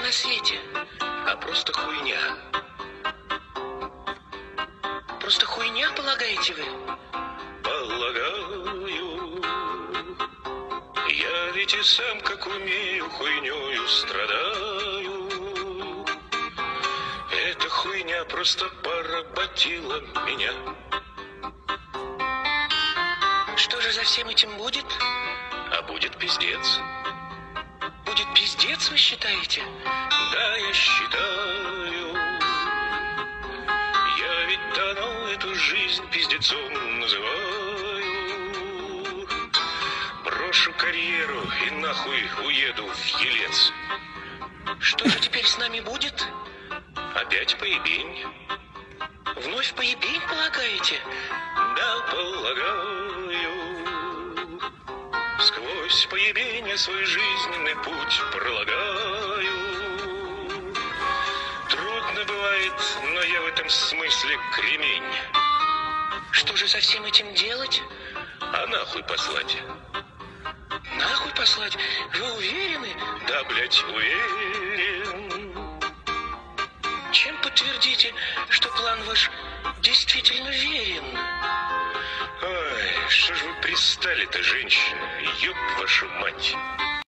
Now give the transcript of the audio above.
на свете? А просто хуйня. Просто хуйня, полагаете вы? Полагаю. Я ведь и сам, как умею, хуйнёю страдаю. Эта хуйня просто поработила меня. Что же за всем этим будет? А будет пиздец. Будет пиздец, вы считаете? Да, я считаю. Я ведь давно эту жизнь пиздецом называю. Брошу карьеру и нахуй уеду в Елец. Что же теперь с нами будет? Опять поебень. Вновь поебень, полагаете? Да, полагаю. Сквозь поебень свой жизненный путь пролагаю. Трудно бывает, но я в этом смысле кремень. Что же со всем этим делать? А нахуй послать? Нахуй послать? Вы уверены? Да, блядь, уверен. Чем подтвердите, что план ваш действительно верен? Ой, что ж вы пристали-то, женщина? Ёб вашу мать.